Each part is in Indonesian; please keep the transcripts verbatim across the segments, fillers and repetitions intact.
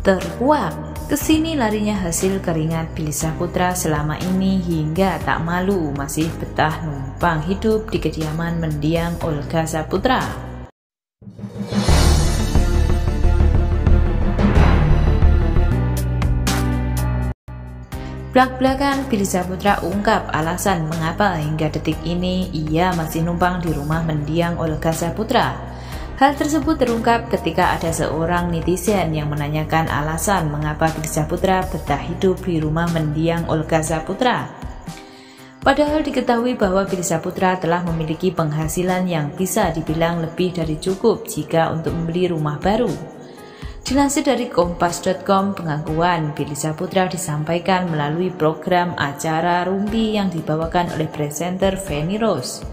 Terkuak, kesini larinya hasil keringat Billy Syahputra selama ini hingga tak malu masih betah numpang hidup di kediaman mendiang Olga Syahputra. Blak-blakan Billy Syahputra ungkap alasan mengapa hingga detik ini ia masih numpang di rumah mendiang Olga Syahputra. Hal tersebut terungkap ketika ada seorang netizen yang menanyakan alasan mengapa Billy Syahputra betah hidup di rumah mendiang Olga Syahputra. Padahal diketahui bahwa Billy Syahputra telah memiliki penghasilan yang bisa dibilang lebih dari cukup jika untuk membeli rumah baru. Dilansir dari kompas titik com, pengakuan Billy Syahputra disampaikan melalui program acara Rumpi yang dibawakan oleh presenter Feni Rose.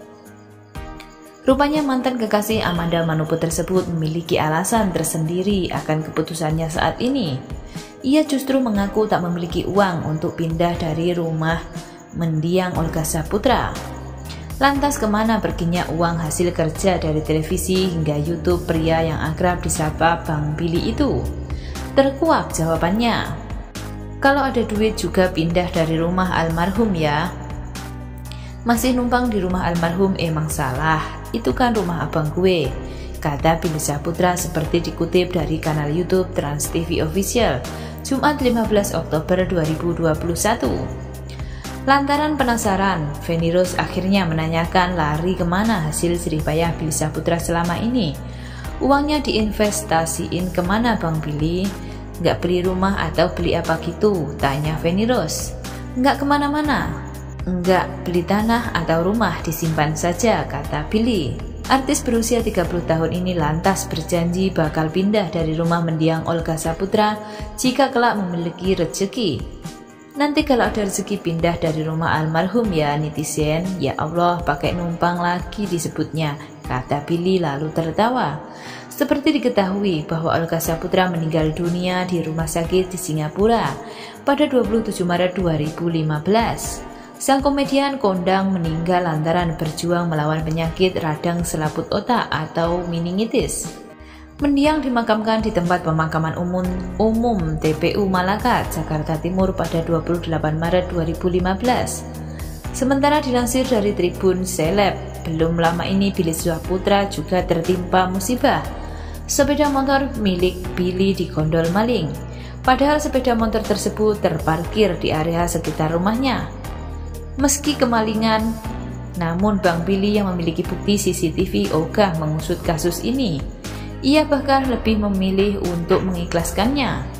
Rupanya mantan kekasih Amanda Manopo tersebut memiliki alasan tersendiri akan keputusannya saat ini. Ia justru mengaku tak memiliki uang untuk pindah dari rumah mendiang Olga Syahputra. Lantas kemana perginya uang hasil kerja dari televisi hingga YouTube pria yang akrab disapa Bang Billy itu? Terkuak jawabannya. Kalau ada duit juga pindah dari rumah almarhum ya. Masih numpang di rumah almarhum emang salah, itu kan rumah abang gue, kata Billy Syahputra seperti dikutip dari kanal YouTube Trans T V Official, Jumat lima belas Oktober dua ribu dua puluh satu. Lantaran penasaran, Feni Rose akhirnya menanyakan lari kemana hasil jeripayah Billy Syahputra selama ini. Uangnya diinvestasiin kemana Bang Billy? Nggak beli rumah atau beli apa gitu? Tanya Feni Rose. Nggak kemana-mana. Enggak, beli tanah atau rumah disimpan saja, kata Billy. Artis berusia tiga puluh tahun ini lantas berjanji bakal pindah dari rumah mendiang Olga Syahputra jika kelak memiliki rezeki. Nanti kalau ada rezeki pindah dari rumah almarhum ya netizen, ya Allah pakai numpang lagi disebutnya, kata Billy lalu tertawa. Seperti diketahui bahwa Olga Syahputra meninggal dunia di rumah sakit di Singapura pada dua puluh tujuh Maret dua ribu lima belas. Sang komedian kondang meninggal lantaran berjuang melawan penyakit radang selaput otak atau meningitis. Mendiang dimakamkan di tempat pemakaman umum umum T P U Malaka, Jakarta Timur pada dua puluh delapan Maret dua ribu lima belas. Sementara dilansir dari Tribun Seleb, belum lama ini Billy Syahputra juga tertimpa musibah. Sepeda motor milik Billy digondol maling. Padahal sepeda motor tersebut terparkir di area sekitar rumahnya. Meski kemalingan, namun Bang Billy yang memiliki bukti C C T V ogah mengusut kasus ini. Ia bahkan lebih memilih untuk mengikhlaskannya.